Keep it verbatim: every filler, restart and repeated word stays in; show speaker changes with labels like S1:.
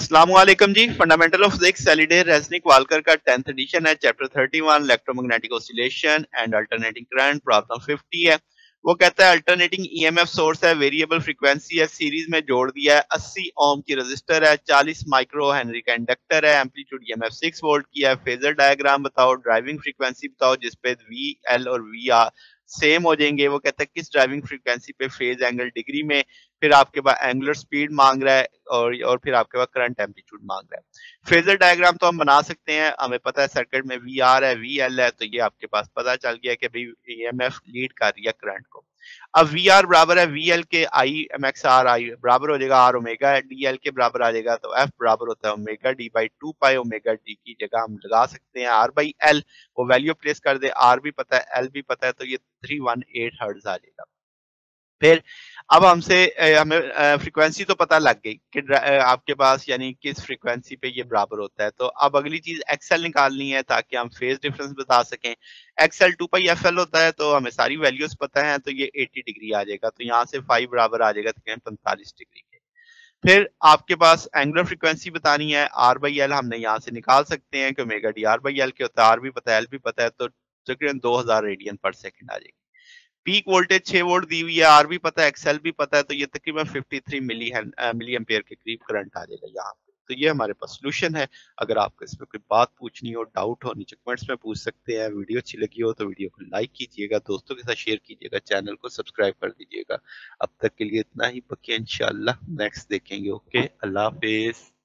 S1: अस्सलाम वालेकुम जी। Fundamental of physics Halliday Resnick Walker का टेंथ एडिशन है, chapter thirty one electromagnetic oscillation and alternating current, problem fifty है। वो कहता है अल्टरनेटिंग ईएमएफ सोर्स है, वेरिएबल फ्रीक्वेंसी है, सीरीज में जोड़ दिया है, अस्सी ओम की रजिस्टर है, चालीस माइक्रो हेनरी का इंडक्टर है, एम्पलीट्यूड ईएमएफ सिक्स वोल्ट की है। फेजर डायग्राम बताओ, ड्राइविंग फ्रीक्वेंसी बताओ जिसपे वी एल और वी आर सेम हो जाएंगे। वो कहता है किस ड्राइविंग फ्रीक्वेंसी पे फेज एंगल डिग्री में, फिर आपके पास एंगुलर स्पीड मांग रहा है और और फिर आपके पास करंट एम्पलीट्यूड मांग रहा है। फेजर डायग्राम तो हम बना सकते हैं, हमें पता है सर्किट में वी आर है, वी एल है, तो ये आपके पास पता चल गया कि भाई ईएमएफ लीड कर रही है करंट को। अब वी आर बराबर है वी एल के I M X R, I बराबर हो जाएगा आर ओमेगा है, डी एल के बराबर आ जाएगा, तो एफ बराबर होता है omega D by two pi. Omega D की जगह हम लगा सकते हैं आर बाई एल, वो वैल्यू प्लेस कर दे, आर भी पता है एल भी पता है, तो ये थ्री वन एट हर्ट्ज आ जाएगा। फिर अब हमसे हमें फ्रीक्वेंसी तो पता लग गई कि आपके पास यानी किस फ्रीक्वेंसी पे ये बराबर होता है। तो अब अगली चीज एक्सएल निकालनी है ताकि हम फेज डिफरेंस बता सकें। XL two pi F L होता है, तो हमें सारी वैल्यूज पता है, तो ये अस्सी डिग्री आ जाएगा, तो यहाँ से फाइव बराबर आ जाएगा तकरीबन पैंतालीस डिग्री के। फिर आपके पास एंगुलर फ्रीक्वेंसी बतानी है, आर बाई एल हमने यहाँ से निकाल सकते हैं कि omega D R by L के होता है, आर भी पता है एल भी पता है, तो तकरीबन दो हजार रेडियन पर सेकंड आ जाएगी। पीक वोल्टेज छह वोल्ट दी हुई है, आर भी पता है एक्सएल भी पता है, तो ये तकरीबन तिरेपन मिली है मिली एम्पेयर के करीब करंट आ जाएगा यहाँ पे। तो ये हमारे पास सोल्यूशन है। अगर आपको इसमें कोई बात पूछनी हो, डाउट हो, नीचे कमेंट्स में पूछ सकते हैं। वीडियो अच्छी लगी हो तो वीडियो को लाइक कीजिएगा, दोस्तों के साथ शेयर कीजिएगा, चैनल को सब्सक्राइब कर दीजिएगा। अब तक के लिए इतना ही, बाकी इंशाल्लाह नेक्स्ट देखेंगे। ओके, अल्लाह हाफिज।